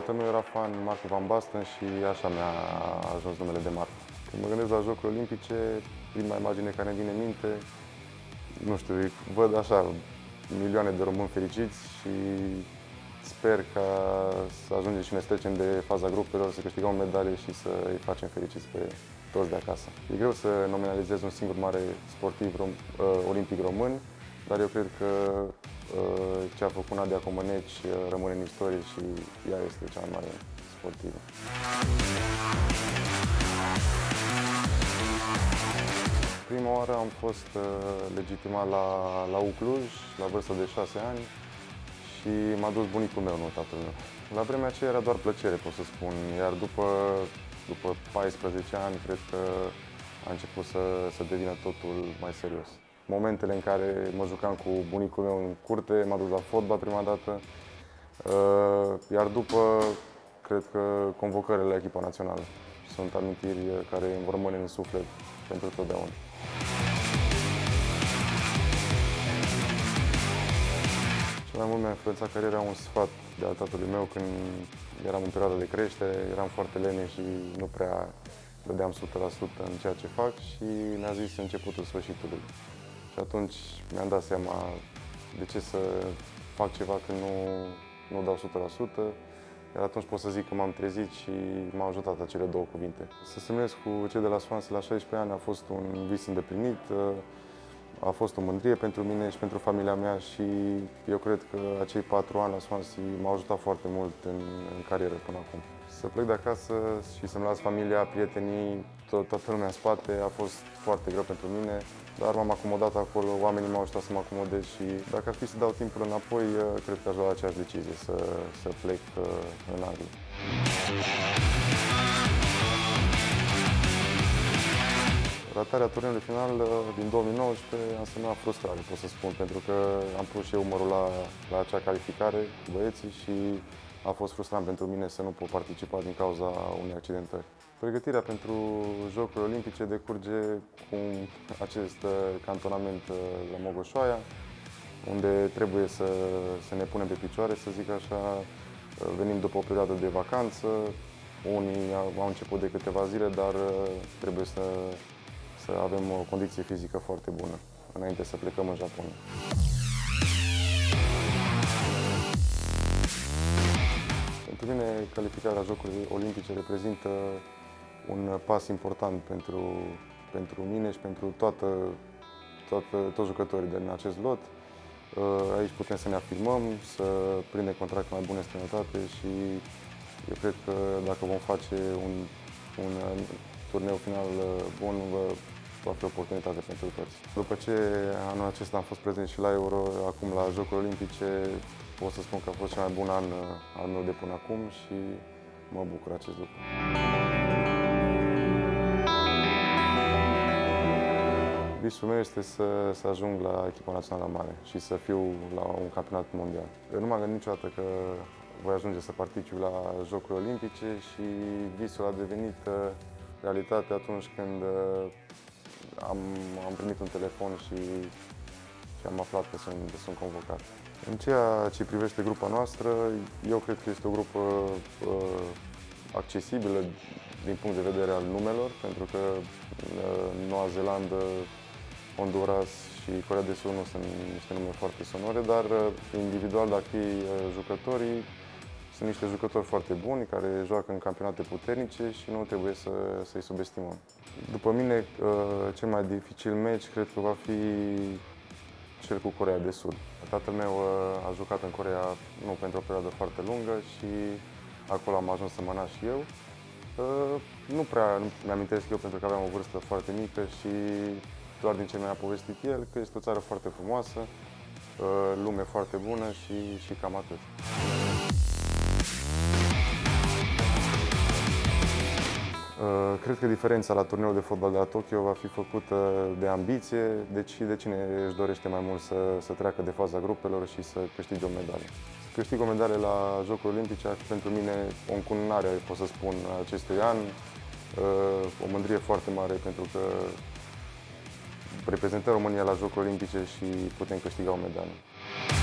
Tatăl meu era fan Marco van Basten și așa mi-a ajuns numele de Marco. Când mă gândesc la Jocurile Olimpice, prima imagine care îmi vine în minte, nu știu, văd așa milioane de români fericiți și sper ca să ajungem și ne trecem de faza grupelor, să câștigăm o medalie și să îi facem fericiți pe toți de acasă. E greu să nominalizez un singur mare sportiv olimpic român, dar eu cred că ce a făcut Nadia Comăneci rămâne în istorie și ea este cea mai mare sportivă. Prima oară am fost legitimat la Cluj, la vârstă de 6 ani și m-a dus bunicul meu, nu tatăl meu. La vremea aceea era doar plăcere, pot să spun, iar după 14 ani, cred că a început să devină totul mai serios. Momentele în care mă jucam cu bunicul meu în curte, m-a dus la fotbal prima dată, iar după, cred că convocările la echipa națională. Sunt amintiri care îmi vor rămâne în suflet pentru totdeauna. Cel mai mult mi-a influențat cariera un sfat de al tatălui meu când eram în perioada de creștere, eram foarte lene și nu prea dădeam 100% în ceea ce fac și mi-a zis începutul sfârșitului. Și atunci mi-am dat seama de ce să fac ceva când nu dau 100%, iar atunci pot să zic că m-am trezit și m-au ajutat acele două cuvinte. Să semnez cu cei de la Swansea la 16 ani a fost un vis îndeplinit, a fost o mândrie pentru mine și pentru familia mea și eu cred că acei 4 ani la Swansea m-au ajutat foarte mult în carieră până acum. Să plec de acasă și să-mi las familia, prietenii, toată lumea în spate a fost foarte greu pentru mine, dar m-am acomodat acolo, oamenii m-au ajutat să mă acomodez și dacă ar fi să dau timpul înapoi, cred că aș lua aceeași decizie, să plec în Anglia. Ratarea turneului final din 2019 a însemnat frustrare, pot să spun, pentru că am pus și eu umărul la acea calificare cu băieții și a fost frustrant pentru mine să nu pot participa din cauza unei accidentări. Pregătirea pentru Jocurile Olimpice decurge cu acest cantonament la Mogoșoaia, unde trebuie să ne punem pe picioare, să zic așa. Venim după o perioadă de vacanță, unii au început de câteva zile, dar trebuie să avem o condiție fizică foarte bună înainte să plecăm în Japonia. Pentru mine, calificarea la Jocurile Olimpice reprezintă un pas important pentru mine și pentru toți jucătorii din acest lot. Aici putem să ne afirmăm, să prindem contracte mai bune în străinătate și eu cred că dacă vom face un turneu final bun, va fi o oportunitate pentru toți. După ce anul acesta am fost prezent și la Euro, acum la Jocurile Olimpice, pot să spun că a fost cel mai bun an al meu de până acum și mă bucur acest lucru. Visul meu este să ajung la echipa națională mare și să fiu la un campionat mondial. Eu nu m-am gândit niciodată că voi ajunge să particip la Jocurile Olimpice și visul a devenit realitate atunci când am primit un telefon și am aflat că sunt convocat. În ceea ce privește grupa noastră, eu cred că este o grupă accesibilă din punct de vedere al numelor, pentru că Noua Zeelandă, Honduras și Coreea de Sud nu sunt niște nume foarte sonore, dar individual, dacă iei jucătorii, sunt niște jucători foarte buni care joacă în campionate puternice și nu trebuie să-i subestimăm. După mine, cel mai dificil meci cred că va fi cel cu Coreea de Sud. Tatăl meu a jucat în Coreea nu pentru o perioadă foarte lungă și acolo am ajuns să mă nasc și eu. Nu prea mi-amintesc eu pentru că aveam o vârstă foarte mică și doar din ce mi-a povestit el, că este o țară foarte frumoasă, lume foarte bună și cam atât. Cred că diferența la turneul de fotbal de la Tokyo va fi făcută de ambiție, deci de cine își dorește mai mult să treacă de faza grupelor și să câștige o medalie. Să câștig o medalie la Jocurile Olimpice ar fi pentru mine o încununare, pot să spun, acestui an, o mândrie foarte mare pentru că reprezentăm România la Jocurile Olimpice și putem câștiga o medalie.